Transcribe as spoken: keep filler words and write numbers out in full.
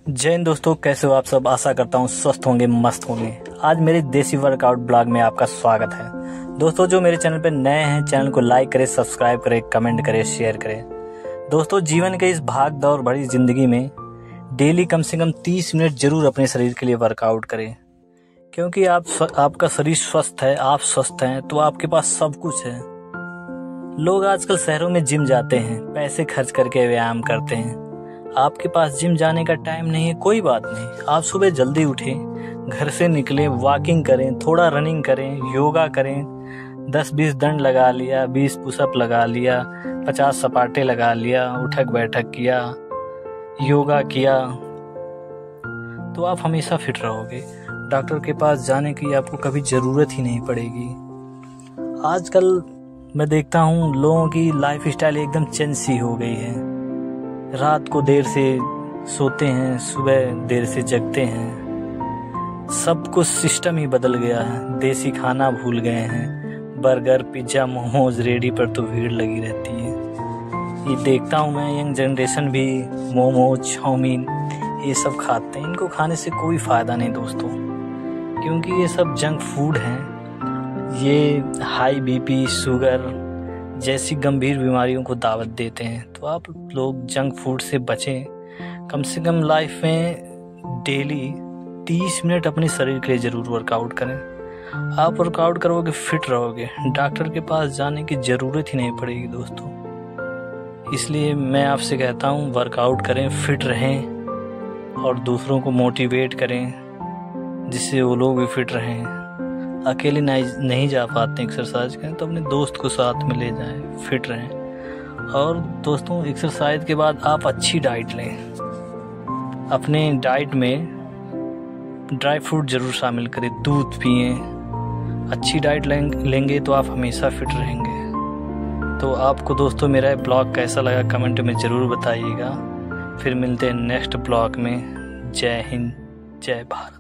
जय हिंद दोस्तों, कैसे हो आप सब। आशा करता हूँ स्वस्थ होंगे, मस्त होंगे। आज मेरे देसी वर्कआउट ब्लॉग में आपका स्वागत है। दोस्तों जो मेरे चैनल पर नए हैं, चैनल को लाइक करें, सब्सक्राइब करें, कमेंट करें, शेयर करें। दोस्तों जीवन के इस भाग दौड़ भरी जिंदगी में डेली कम से कम तीस मिनट जरूर अपने शरीर के लिए वर्कआउट करें, क्योंकि आप आपका शरीर स्वस्थ है, आप स्वस्थ हैं तो आपके पास सब कुछ है। लोग आजकल शहरों में जिम जाते हैं, पैसे खर्च करके व्यायाम करते हैं। आपके पास जिम जाने का टाइम नहीं है, कोई बात नहीं। आप सुबह जल्दी उठें, घर से निकलें, वॉकिंग करें, थोड़ा रनिंग करें, योगा करें। दस बीस दंड लगा लिया, बीस पुशअप लगा लिया, पचास सपाटे लगा लिया, उठक बैठक किया, योगा किया, तो आप हमेशा फिट रहोगे। डॉक्टर के पास जाने की आपको कभी ज़रूरत ही नहीं पड़ेगी। आजकल मैं देखता हूँ लोगों की लाइफ स्टाइल एकदम चेंज सी हो गई है। रात को देर से सोते हैं, सुबह देर से जगते हैं। सब कुछ सिस्टम ही बदल गया है। देसी खाना भूल गए हैं। बर्गर, पिज्ज़ा, मोमोज रेडी पर तो भीड़ लगी रहती है। ये देखता हूँ मैं, यंग जनरेशन भी मोमोज, चाउमीन ये सब खाते हैं। इनको खाने से कोई फ़ायदा नहीं दोस्तों, क्योंकि ये सब जंक फूड हैं। ये हाई बीपी, शुगर जैसी गंभीर बीमारियों को दावत देते हैं। तो आप लोग जंक फूड से बचें। कम से कम लाइफ में डेली तीस मिनट अपने शरीर के लिए ज़रूर वर्कआउट करें। आप वर्कआउट करोगे, फिट रहोगे, डॉक्टर के पास जाने की ज़रूरत ही नहीं पड़ेगी दोस्तों। इसलिए मैं आपसे कहता हूँ वर्कआउट करें, फिट रहें और दूसरों को मोटिवेट करें, जिससे वो लोग भी फिट रहें। अकेले नहीं नहीं जा पाते एक्सरसाइज करें तो अपने दोस्त को साथ में ले जाएं, फिट रहें। और दोस्तों एक्सरसाइज के बाद आप अच्छी डाइट लें। अपने डाइट में ड्राई फ्रूट ज़रूर शामिल करें, दूध पिएं। अच्छी डाइट लेंगे तो आप हमेशा फिट रहेंगे। तो आपको दोस्तों मेरा ब्लॉग कैसा लगा कमेंट में ज़रूर बताइएगा। फिर मिलते हैं नेक्स्ट ब्लॉग में। जय हिंद, जय भारत।